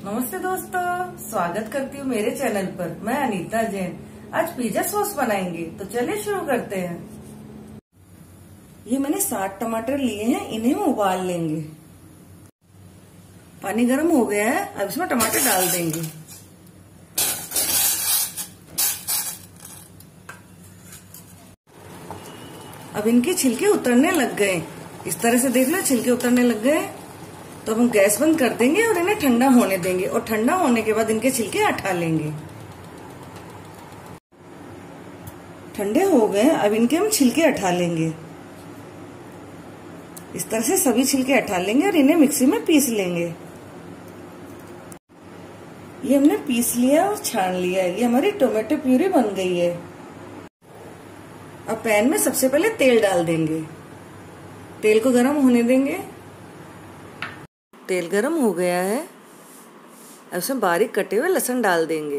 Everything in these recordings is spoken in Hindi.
नमस्ते दोस्तों, स्वागत करती हूँ मेरे चैनल पर। मैं अनीता जैन। आज पिज्जा सॉस बनाएंगे, तो चलिए शुरू करते हैं। ये मैंने 60 टमाटर लिए हैं, इन्हें हम उबाल लेंगे। पानी गर्म हो गया है, अब इसमें टमाटर डाल देंगे। अब इनके छिलके उतरने लग गए, इस तरह से देख लो, छिलके उतरने लग गए। तो अब हम गैस बंद कर देंगे और इन्हें ठंडा होने देंगे, और ठंडा होने के बाद इनके छिलके हटा लेंगे। ठंडे हो गए, अब इनके हम छिलके हटा लेंगे। इस तरह से सभी छिलके हटा लेंगे और इन्हें मिक्सी में पीस लेंगे। ये हमने पीस लिया और छान लिया है। ये हमारी टोमेटो प्यूरी बन गई है। अब पैन में सबसे पहले तेल डाल देंगे। तेल को गर्म होने देंगे। तेल गर्म हो गया है, अब इसमें बारीक कटे हुए लहसुन डाल देंगे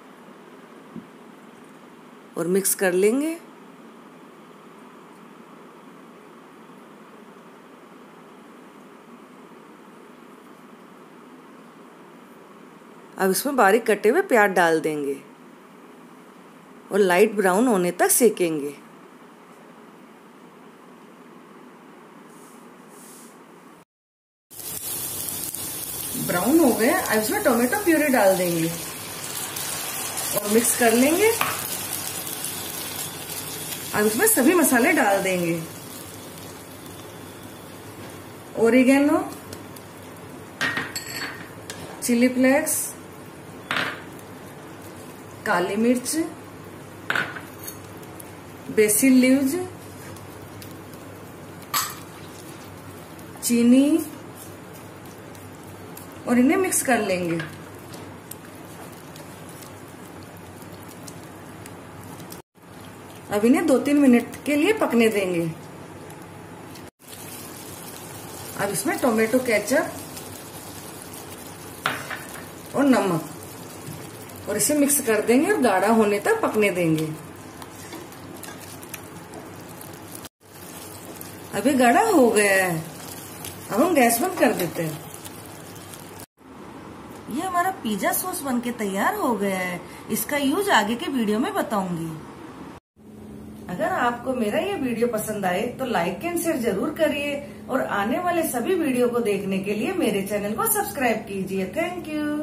और मिक्स कर लेंगे। अब इसमें बारीक कटे हुए प्याज डाल देंगे और लाइट ब्राउन होने तक सेकेंगे। ब्राउन हो गए, अब इसमें टोमेटो प्यूरी डाल देंगे और मिक्स कर लेंगे। अब इसमें सभी मसाले डाल देंगे। ओरिगेनो, चिली फ्लेक्स, काली मिर्च, बेसिल लीव्स, चीनी, और इन्हें मिक्स कर लेंगे। अब इन्हें 2-3 मिनट के लिए पकने देंगे। अब इसमें टोमेटो केचप और नमक और इसे मिक्स कर देंगे और गाढ़ा होने तक पकने देंगे। अब ये गाढ़ा हो गया है, अब हम गैस बंद कर देते हैं। ये हमारा पिज्जा सॉस बनके तैयार हो गया है। इसका यूज आगे के वीडियो में बताऊंगी। अगर आपको मेरा ये वीडियो पसंद आए तो लाइक एंड शेयर जरूर करिए, और आने वाले सभी वीडियो को देखने के लिए मेरे चैनल को सब्सक्राइब कीजिए। Thank you.